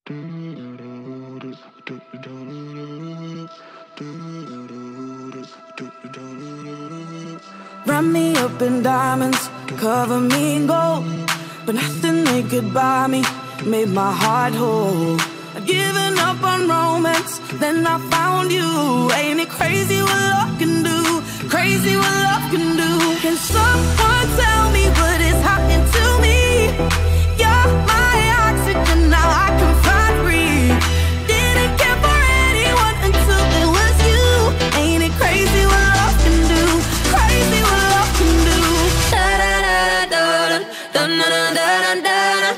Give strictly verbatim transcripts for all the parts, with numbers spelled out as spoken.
Wrap me up in diamonds, cover me in gold, but nothing they could buy me made my heart whole. I'd given up on romance, then I found you. Ain't it crazy what love can do? Crazy what love can do. Can someone tell me what is happening to me? You're my oxygen, now I can find breathe. Didn't care for anyone until it was you. Ain't it crazy what love can do? Crazy what love can do. Da da da da da da da da da da.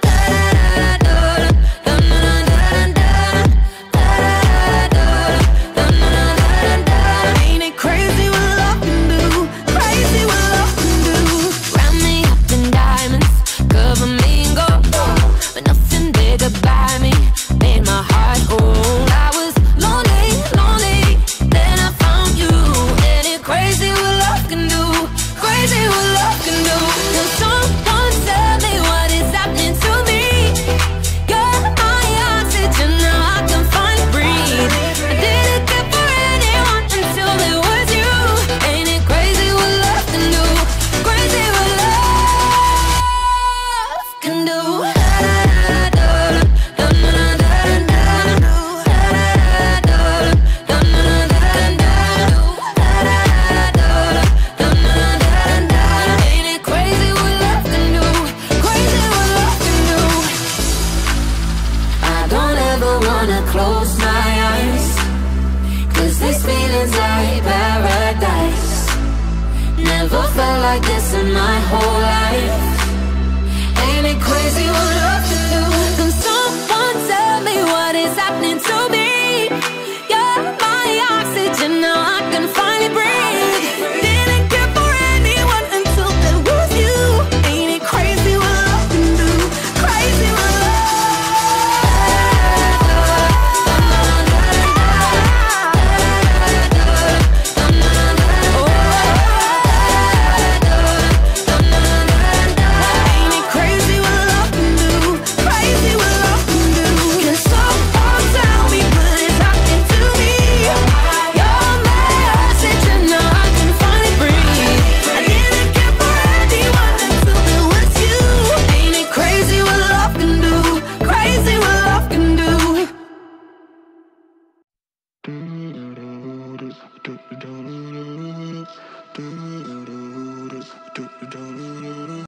Close my eyes, 'cause this feeling's like paradise. Never felt like this in my whole life. Ain't it crazy what love